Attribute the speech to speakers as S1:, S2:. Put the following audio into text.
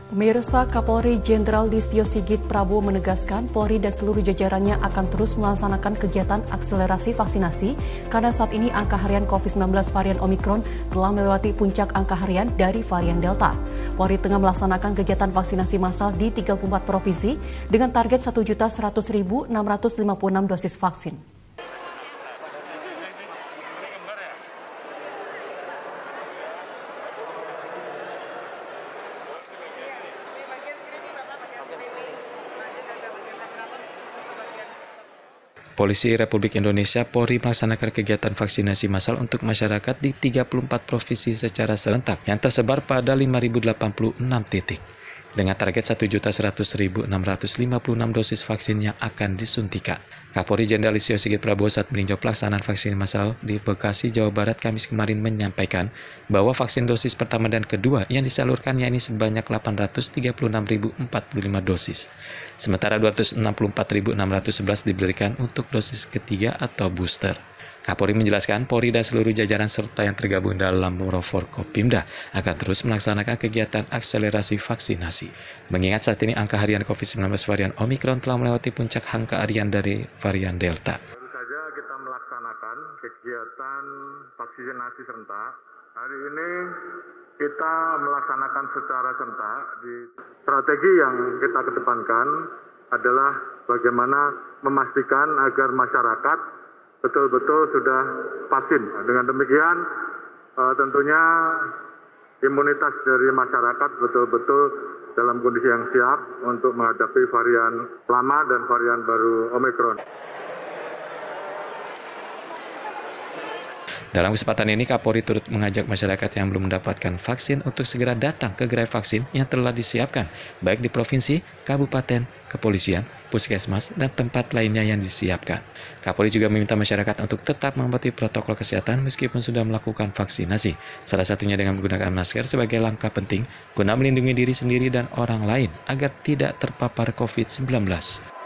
S1: Pemirsa, Kapolri Jenderal Listio Sigit Prabowo menegaskan Polri dan seluruh jajarannya akan terus melaksanakan kegiatan akselerasi vaksinasi karena saat ini angka harian COVID-19 varian Omikron telah melewati puncak angka harian dari varian Delta. Polri tengah melaksanakan kegiatan vaksinasi massal di 34 provinsi dengan target 1.100.656 dosis vaksin.
S2: Polisi Republik Indonesia Polri melaksanakan kegiatan vaksinasi massal untuk masyarakat di 34 provinsi secara serentak yang tersebar pada 5.086 titik. Dengan target 1.100.656 dosis vaksin yang akan disuntikan. Kapolri Jenderal Listio Sigit Prabowo saat meninjau pelaksanaan vaksin massal di Bekasi, Jawa Barat Kamis kemarin menyampaikan bahwa vaksin dosis pertama dan kedua yang disalurkan yakni sebanyak 836.045 dosis. Sementara 264.611 diberikan untuk dosis ketiga atau booster. Kapolri menjelaskan Polri dan seluruh jajaran serta yang tergabung dalam Forkopimda akan terus melaksanakan kegiatan akselerasi vaksinasi. Mengingat saat ini angka harian COVID-19 varian Omikron telah melewati puncak angka harian dari varian Delta.
S3: Baru saja kita melaksanakan kegiatan vaksinasi serentak. Hari ini kita melaksanakan secara serentak. Strategi yang kita kedepankan adalah bagaimana memastikan agar masyarakat betul-betul sudah vaksin. Dengan demikian tentunya imunitas dari masyarakat betul-betul dalam kondisi yang siap untuk menghadapi varian lama dan varian baru Omikron.
S2: Dalam kesempatan ini, Kapolri turut mengajak masyarakat yang belum mendapatkan vaksin untuk segera datang ke gerai vaksin yang telah disiapkan, baik di provinsi, kabupaten, kepolisian, puskesmas, dan tempat lainnya yang disiapkan. Kapolri juga meminta masyarakat untuk tetap mematuhi protokol kesehatan meskipun sudah melakukan vaksinasi, salah satunya dengan menggunakan masker sebagai langkah penting guna melindungi diri sendiri dan orang lain agar tidak terpapar COVID-19.